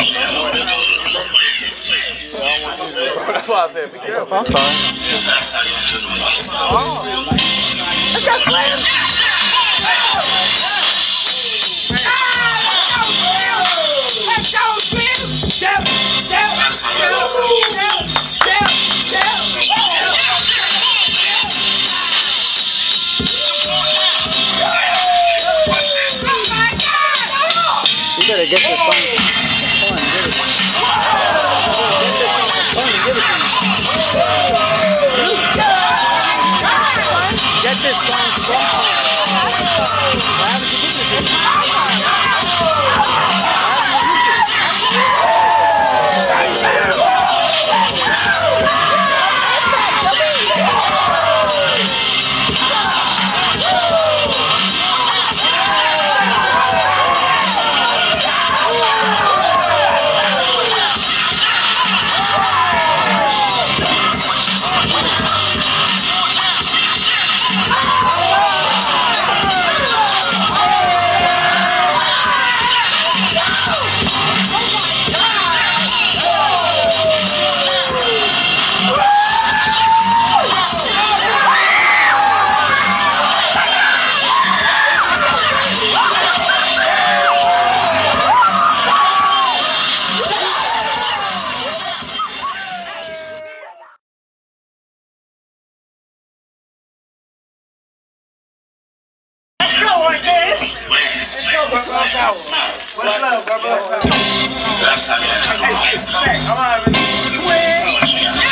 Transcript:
That's why I said be careful. I'm sorry. Let's go, Sliim. Let's go, Sliim. You gotta get this song fun, give it to me. Get this song fun. Why haven't you given it to me? What's up, brother? That's how